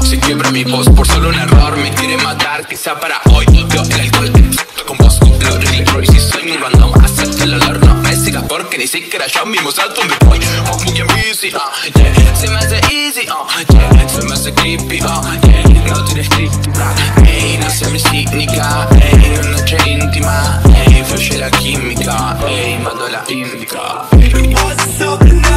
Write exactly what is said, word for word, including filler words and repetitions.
Se quiebra mi voz por solo un error. Me quiere matar, quizá para hoy. Yo el alcohol te con vos, lo arreglo. Y si soy un random, acepta el olor. No me sigas porque ni siquiera yo mismo sé a dónde voy. Oh, muy busy, uh, yeah. Se me hace easy, uh, yeah. Se me hace creepy, uh, yeah. No tienes escritura, ey, no seas mi cínica, ey, una noche íntima, ey, fluye la química, ey, mando la índica, ey.